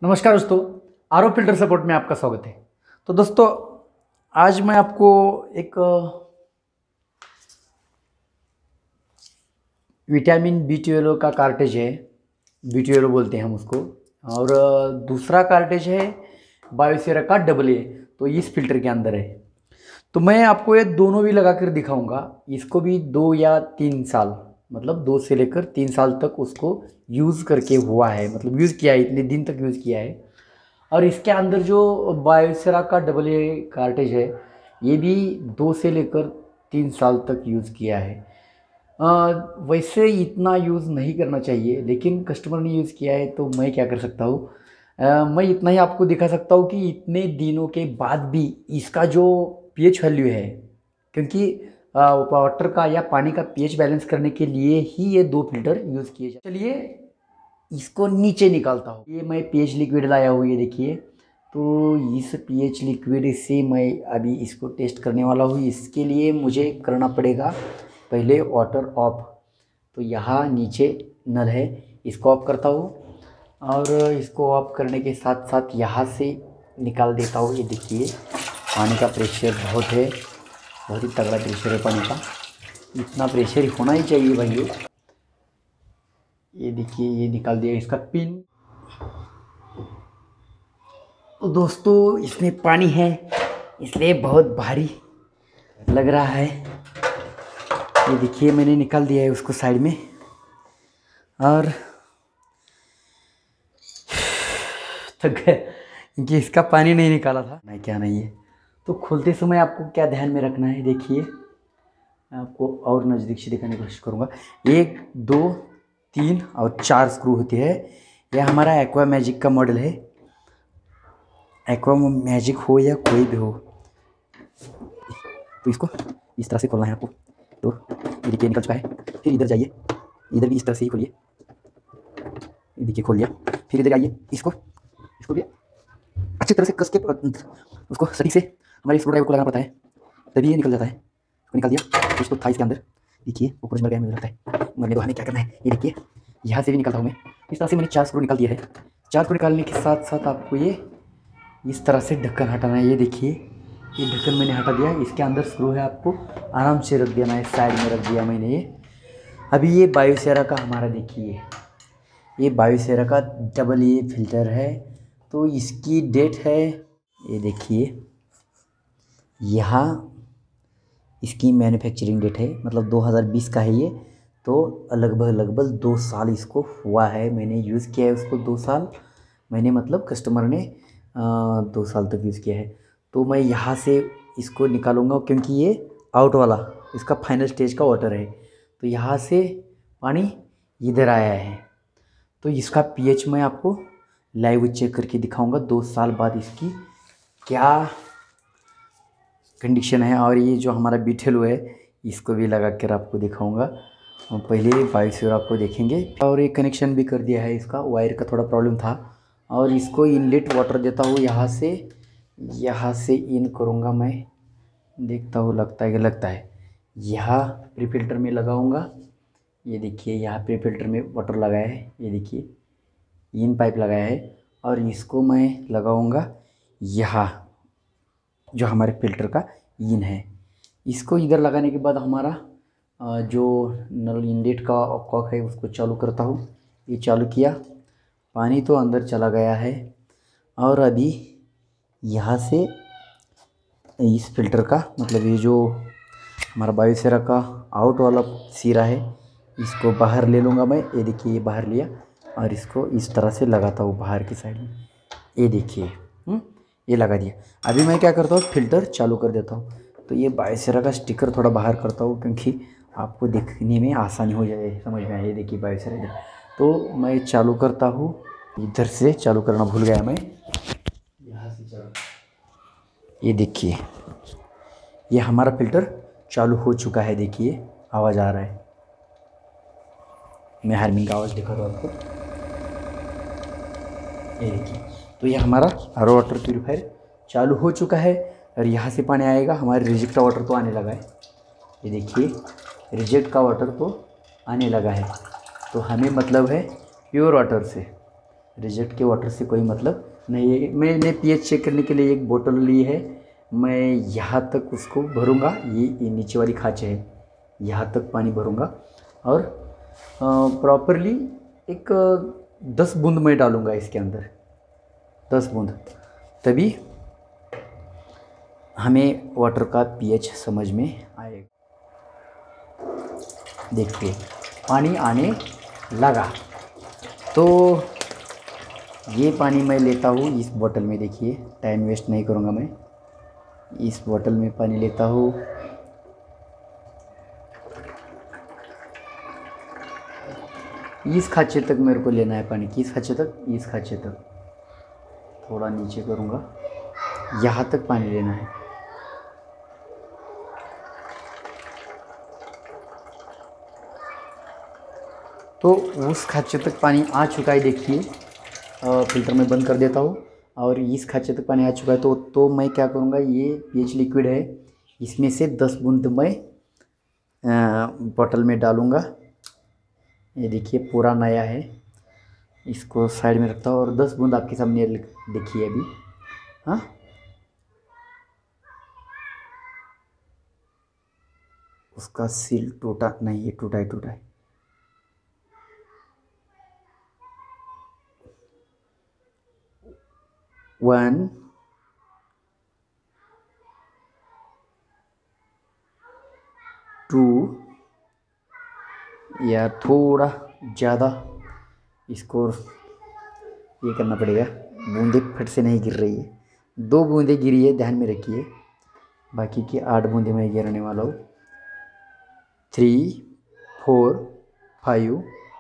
नमस्कार दोस्तों, RO filter support में आपका स्वागत है। तो दोस्तों, आज मैं आपको एक विटामिन B12 का कार्टेज है, B12 बोलते हैं हम उसको, और दूसरा कार्टेज है बायोसेरा का AA, तो इस फिल्टर के अंदर है। तो मैं आपको ये दोनों भी लगा कर दिखाऊंगा। इसको भी 2 या 3 साल, मतलब 2 से लेकर 3 साल तक उसको यूज़ करके हुआ है, मतलब यूज़ किया है, इतने दिन तक यूज़ किया है। और इसके अंदर जो बायोसेरा का AA कार्टेज है, ये भी 2 से लेकर 3 साल तक यूज़ किया है। वैसे इतना यूज़ नहीं करना चाहिए, लेकिन कस्टमर ने यूज़ किया है तो मैं क्या कर सकता हूँ। मैं इतना ही आपको दिखा सकता हूँ कि इतने दिनों के बाद भी इसका जो pH वैल्यू है, क्योंकि वाटर का या पानी का pH बैलेंस करने के लिए ही ये 2 फिल्टर यूज़ किए जाते हैं। चलिए इसको नीचे निकालता हूँ। ये मैं pH लिक्विड लाया हूँ, ये देखिए। तो इस pH लिक्विड से मैं अभी इसको टेस्ट करने वाला हूँ। इसके लिए मुझे करना पड़ेगा पहले वाटर ऑफ। तो यहाँ नीचे नल है, इसको ऑफ करता हूँ, और इसको ऑफ करने के साथ साथ यहाँ से निकाल देता हूँ। ये देखिए, पानी का प्रेशर बहुत है, बहुत ही तगड़ा प्रेशर है पानी का। इतना प्रेशर होना ही चाहिए भाई। ये देखिए, ये निकाल दिया इसका पिन। तो दोस्तों, इसमें पानी है इसलिए बहुत भारी लग रहा है। ये देखिए, मैंने निकाल दिया है उसको साइड में, और तो क्योंकि इसका पानी नहीं निकाला था, नहीं क्या नहीं है। तो खोलते समय आपको क्या ध्यान में रखना है, देखिए मैं आपको और नज़दीक से दिखाने की कोशिश करूँगा। 1 2 3 और 4 स्क्रू होती है। यह हमारा एक्वा मैजिक का मॉडल है। एक्वा मैजिक हो या कोई भी हो, तो इसको इस तरह से खोलना है आपको। तो ये देखिए निकल चुका है। फिर इधर जाइए, इधर भी इस तरह से ही खोलिए। ये देखिए खोल लिया। फिर इधर आइए, इसको भी अच्छी तरह से कस के उसको सही से हमारे स्क्रू ड्राइवर को लगाना पड़ता है, तभी ये निकल जाता है। उसको निकाल दिया, इसको था इसके अंदर। देखिए ऊपर मर गया, मुझे लगता है। मरने दो, हमें क्या करना है। ये देखिए, यहाँ से भी निकालता हूँ मैं। इस तरह से मैंने 4 स्क्रू निकाल दिया है। 4 स्क्रू निकालने के साथ साथ आपको ये इस तरह से ढक्कन हटाना है। ये देखिए, ये ढक्कन मैंने हटा दिया। इसके अंदर स्क्रू है, आपको आराम से रख देना है। साइड में रख दिया मैंने ये। अभी ये बायोसेरा का हमारा देखिए, ये बायोसेरा का AA फिल्टर है। तो इसकी डेट है, ये देखिए यहाँ इसकी मैन्युफैक्चरिंग डेट है, मतलब 2020 का है ये। तो लगभग 2 साल इसको हुआ है, मैंने यूज़ किया है उसको 2 साल। मैंने मतलब कस्टमर ने 2 साल तक यूज़ किया है। तो मैं यहाँ से इसको निकालूंगा, क्योंकि ये आउट वाला इसका फाइनल स्टेज का वाटर है। तो यहाँ से पानी इधर आया है। तो इसका pH मैं आपको लाइव चेक करके दिखाऊंगा 2 साल बाद इसकी क्या कंडीशन है। और ये जो हमारा B12 है, इसको भी लगा कर आपको दिखाऊंगा। पहले बायोसेरा आपको देखेंगे। और एक कनेक्शन भी कर दिया है, इसका वायर का थोड़ा प्रॉब्लम था। और इसको इनलेट वाटर देता हूँ, यहाँ से इन करूँगा मैं, देखता हूँ लगता है यहाँ प्री फिल्टर में लगाऊँगा। ये देखिए, यहाँ प्री फिल्टर में वाटर लगाया है। ये देखिए, इन पाइप लगाया है, और इसको मैं लगाऊँगा यहाँ जो हमारे फिल्टर का इन है। इसको इधर लगाने के बाद हमारा जो नल इनलेट का कॉक है उसको चालू करता हूँ। ये चालू किया, पानी तो अंदर चला गया है। और अभी यहाँ से इस फिल्टर का, मतलब ये जो हमारा बायोसेरा का आउट वाला सिरा है, इसको बाहर ले लूँगा मैं। ये देखिए, ये बाहर लिया, और इसको इस तरह से लगाता हूँ बाहर की साइड में। ये देखिए, ये लगा दिया। अभी मैं क्या करता हूँ, फिल्टर चालू कर देता हूँ। तो ये बायोसेरा का स्टिकर थोड़ा बाहर करता हूँ, क्योंकि आपको देखने में आसानी हो जाए, समझ में आए। ये देखिए बायोसेरा इधर। तो मैं चालू करता हूँ, इधर से चालू करना भूल गया मैं, यहाँ से चालू। ये देखिए, ये हमारा फिल्टर चालू हो चुका है। देखिए आवाज़ आ रहा है, मैं हार्मिंग का आवाज़ दिखा रहा हूँ आपको। ये देखिए, तो ये हमारा आरओ वाटर प्यूरीफायर चालू हो चुका है। और यहाँ से पानी आएगा। हमारे रिजेक्ट का वाटर तो आने लगा है। ये देखिए, रिजेक्ट का वाटर तो आने लगा है। तो हमें मतलब है प्योर वाटर से। रिजेक्ट के वाटर से कोई मतलब नहीं है। मैंने पीएच चेक करने के लिए एक बोतल ली है, मैं यहाँ तक उसको भरूँगा। ये नीचे वाली खाँच है, यहाँ तक पानी भरूँगा और प्रॉपरली एक 10 बूंद मैं डालूँगा इसके अंदर, 10 बूंद, तभी हमें वाटर का पीएच समझ में आएगा। देखिए पानी आने लगा, तो ये पानी मैं लेता हूँ इस बोतल में। देखिए टाइम वेस्ट नहीं करूँगा मैं, इस बोतल में पानी लेता हूँ। इस खाँचे तक मेरे को लेना है पानी, किस खाँचे तक, इस खाँचे तक, थोड़ा नीचे करूँगा, यहाँ तक पानी लेना है। तो उस खाँचे तक पानी आ चुका है। देखिए फ़िल्टर में बंद कर देता हूँ और इस खाँचे तक पानी आ चुका है। तो मैं क्या करूँगा, ये पीएच लिक्विड है, इसमें से 10 बूंद मैं बोतल में डालूँगा। ये देखिए पूरा नया है, इसको साइड में रखता हूँ और 10 बूंद आपके सामने देखिए अभी। हाँ, उसका सील टूटा नहीं है, टूटा है। वन, टू, या थोड़ा ज़्यादा इसको ये करना पड़ेगा। बूंदे फट से नहीं गिर रही है, 2 बूंदे गिरी है, ध्यान में रखिए। बाकी की 8 बूंदे मैं गिराने वाला हूँ। 3, 4, 5,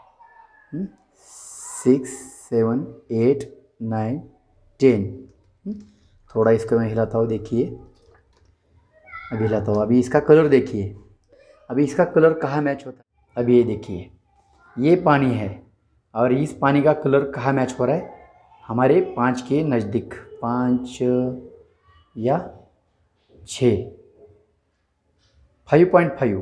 6, 7, 8, 9, 10। थोड़ा इसको मैं हिलाता हूँ, देखिए अभी हिलाता हूँ। अभी इसका कलर देखिए, अभी इसका कलर कहाँ मैच होता है। अभी ये देखिए, ये पानी है और इस पानी का कलर कहाँ मैच हो रहा है, हमारे 5 के नज़दीक, 5 या 6, 5.5,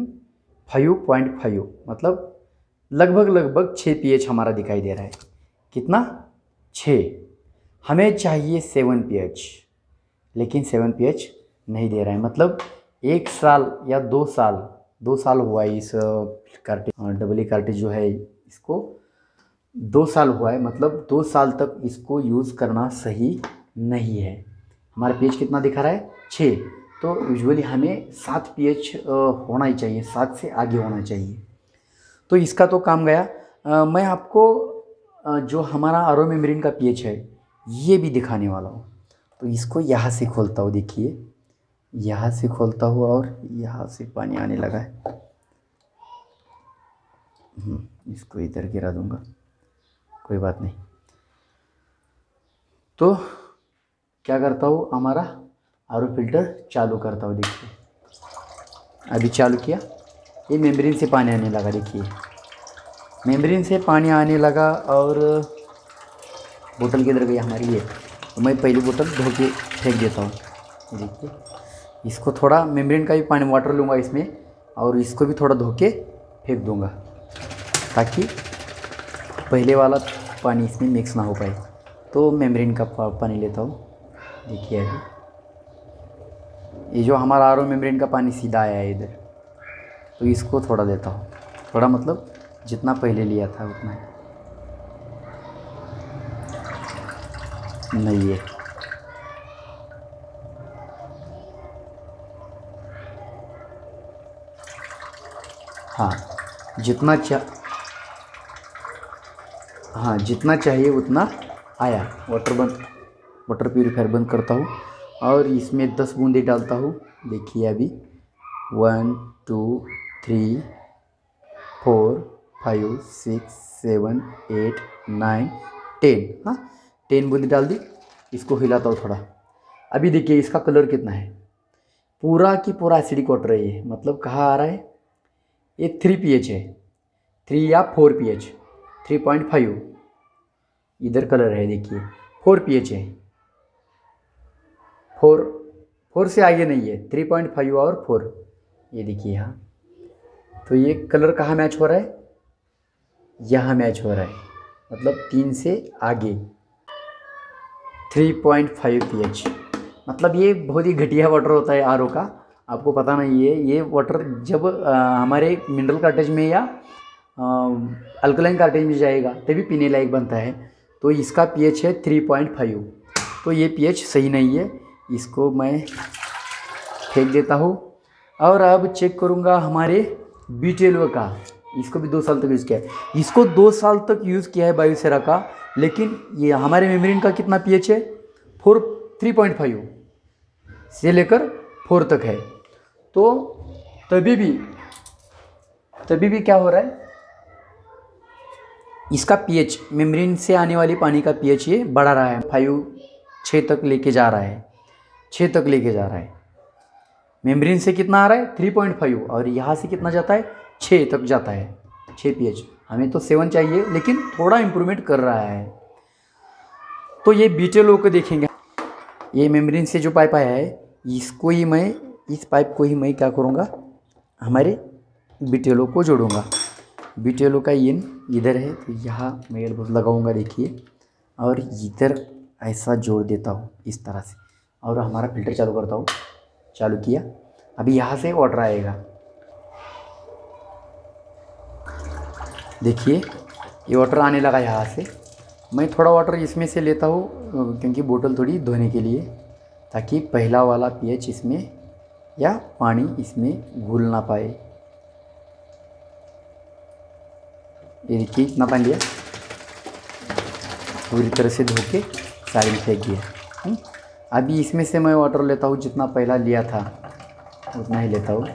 5.5 मतलब लगभग 6 pH हमारा दिखाई दे रहा है। कितना, 6। हमें चाहिए 7 pH, लेकिन 7 pH नहीं दे रहा है। मतलब 1 साल या 2 साल हुआ है इस कार्टेज, डबल कार्टेज जो है इसको 2 साल हुआ है। मतलब 2 साल तक इसको यूज़ करना सही नहीं है। हमारा pH कितना दिखा रहा है, 6। तो यूजुअली हमें 7 pH होना ही चाहिए, 7 से आगे होना चाहिए। तो इसका तो काम गया। मैं आपको जो हमारा आरओ मेम्ब्रेन का pH है ये भी दिखाने वाला हूँ। तो इसको यहाँ से खोलता हूँ, देखिए यहाँ से खोलता हूँ और यहाँ से पानी आने लगा है। इसको इधर गिरा दूँगा, कोई बात नहीं। तो क्या करता हूँ, हमारा आरओ फिल्टर चालू करता हूँ। देखिए अभी चालू किया, ये मेम्ब्रेन से पानी आने लगा। देखिए मेम्ब्रेन से पानी आने लगा और बोतल किधर गई हमारी, ये। तो मैं पहली बोतल धो के फेंक देता हूँ। देखिए इसको थोड़ा मेम्ब्रेन का भी पानी वाटर लूँगा इसमें और इसको भी थोड़ा धो के फेंक दूँगा, ताकि पहले वाला पानी इसमें मिक्स ना हो पाए। तो मेम्ब्रेन का पानी लेता हूँ। देखिए अभी ये जो हमारा आरओ मेम्ब्रेन का पानी सीधा आया है इधर, तो इसको थोड़ा देता हूँ। थोड़ा मतलब जितना पहले लिया था उतना ही नहीं है। हाँ जितना चाहिए उतना आया। वाटर प्यूरीफायर बंद करता हूँ और इसमें 10 बूंदे डालता हूँ। देखिए अभी 1, 2, 3, 4, 5, 6, 7, 8, 9, 10। हाँ 10 बूंदे डाल दी। इसको हिलाता हूँ थोड़ा। अभी देखिए इसका कलर कितना है, पूरा की पूरा एसिडिक वाटर है ये। मतलब कहाँ आ रहा है, ये 3 pH है, 3 या 4 pH, 3.5 इधर कलर है। देखिए 4 pH है, 4 से आगे नहीं है, 3.5 और 4। ये देखिए यहाँ। तो ये कलर कहाँ मैच हो रहा है, यहाँ मैच हो रहा है। मतलब 3 से आगे 3.5 pH। मतलब ये बहुत ही घटिया वाटर होता है आरओ का, आपको पता नहीं है। ये वाटर जब हमारे मिनरल कार्टेज में या अल्कलाइन कार्टेज में जाएगा तभी पीने लायक बनता है। तो इसका pH है 3.5। तो ये pH सही नहीं है, इसको मैं फेंक देता हूँ। और अब चेक करूँगा हमारे BTLO का। इसको भी 2 साल तक यूज़ किया है, इसको 2 साल तक यूज़ किया है बायोसेरा का। लेकिन ये हमारे मेम्ब्रेन का कितना pH है? 3.5 से लेकर 4 तक है। तो तभी भी क्या हो रहा है, इसका pH मेम्ब्रेन से आने वाली पानी का pH ये बढ़ा रहा है, 6 तक लेके जा रहा है, 6 तक लेके जा रहा है। मेम्ब्रेन से कितना आ रहा है? 3.5, और यहाँ से कितना जाता है? 6 तक जाता है, 6 pH। हमें तो 7 चाहिए, लेकिन थोड़ा इम्प्रूवमेंट कर रहा है। तो ये BTLO को देखेंगे। ये मेम्ब्रेन से जो पाइप आया है, इसको ही मैं, इस पाइप को ही मैं क्या करूँगा, हमारे BTLO को जोड़ूँगा। BTLO का इन इधर है, तो यहाँ मैं एल्बोस लगाऊँगा, देखिए, और इधर ऐसा जोड़ देता हूँ इस तरह से, और हमारा फिल्टर चालू करता हूँ। चालू किया, अभी यहाँ से वाटर आएगा, देखिए ये वाटर आने लगा यहाँ से। मैं थोड़ा वाटर इसमें से लेता हूँ क्योंकि बोतल थोड़ी धोने के लिए, ताकि पहला वाला pH इसमें या पानी इसमें घुल ना पाए। ये देखिए इतना पानी लिया, पूरी तरह से धो के साइड में फेंक दिया। अभी इसमें से मैं वाटर लेता हूँ, जितना पहला लिया था उतना ही लेता हूँ।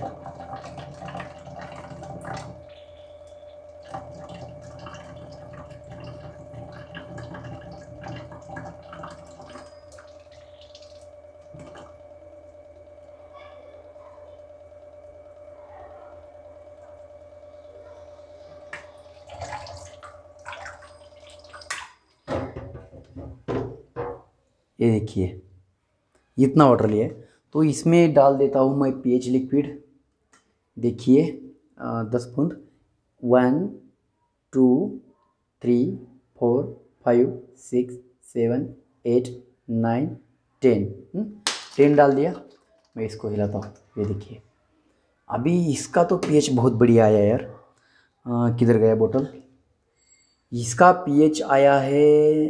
ये देखिए इतना वाटर लिया है, तो इसमें डाल देता हूँ मैं pH लिक्विड। देखिए 10 बूंद, 1 2 3 4 5 6 7 8 9 10 10 डाल दिया। मैं इसको हिलाता हूँ, ये देखिए अभी इसका तो pH बहुत बढ़िया आया यार। किधर गया बोतल? इसका pH आया है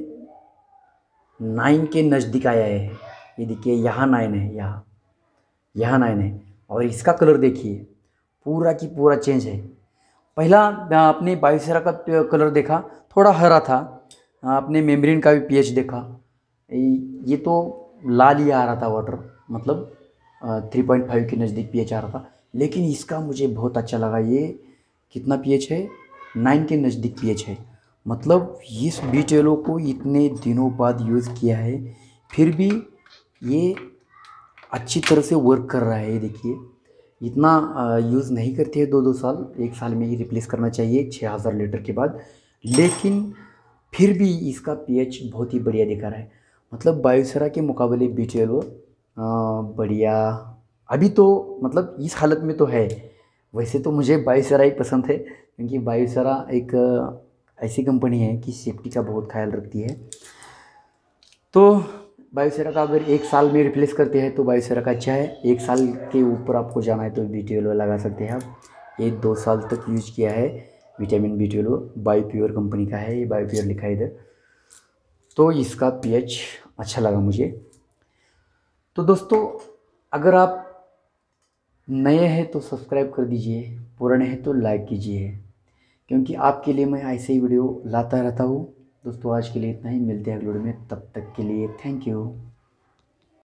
9 के नज़दीक आया है। ये देखिए यहाँ 9 है, यहाँ 9 है, और इसका कलर देखिए पूरा की पूरा चेंज है। पहला आपने बायोसेरा का कलर देखा, थोड़ा हरा था। आपने मेम्ब्रेन का भी pH देखा, ये तो लाल ही आ रहा था वाटर, मतलब 3.5 के नज़दीक pH आ रहा था। लेकिन इसका मुझे बहुत अच्छा लगा, ये कितना pH है? 9 के नज़दीक pH है। मतलब इस BTLO को इतने दिनों बाद यूज़ किया है, फिर भी ये अच्छी तरह से वर्क कर रहा है। ये देखिए इतना यूज़ नहीं करती है 2-2 साल, 1 साल में ही रिप्लेस करना चाहिए 6000 लीटर के बाद। लेकिन फिर भी इसका pH बहुत ही बढ़िया दिखा रहा है। मतलब बायोसेरा के मुकाबले BTLO बढ़िया अभी तो, मतलब इस हालत में तो है। वैसे तो मुझे बायोसेरा ही पसंद है, क्योंकि बायोसेरा एक ऐसी कंपनी है कि सेफ्टी का बहुत ख्याल रखती है। तो बायोसेरा का अगर 1 साल में रिप्लेस करते हैं तो बायोसेरा का अच्छा है। 1 साल के ऊपर आपको जाना है तो BTLO लगा सकते हैं आप। ये 2 साल तक यूज किया है विटामिन BTLO, बायोप्योर कंपनी का है, ये बायोप्योर लिखा है इधर। तो इसका pH अच्छा लगा मुझे। तो दोस्तों अगर आप नए हैं तो सब्सक्राइब कर दीजिए, पुराने हैं तो लाइक कीजिए, क्योंकि आपके लिए मैं ऐसे ही वीडियो लाता रहता हूँ। दोस्तों आज के लिए इतना ही, मिलते हैं अगले वीडियो में, तब तक के लिए थैंक यू।